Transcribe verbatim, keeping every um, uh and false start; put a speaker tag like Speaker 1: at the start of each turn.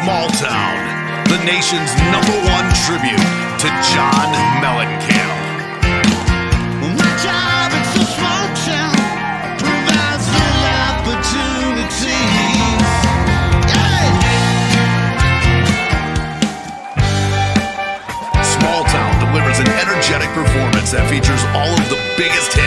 Speaker 1: Small Town, the nation's number one tribute to John Mellencamp.
Speaker 2: My job, it's a small town, provides little opportunities. Yeah.
Speaker 1: Small Town delivers an energetic performance that features all of the biggest hits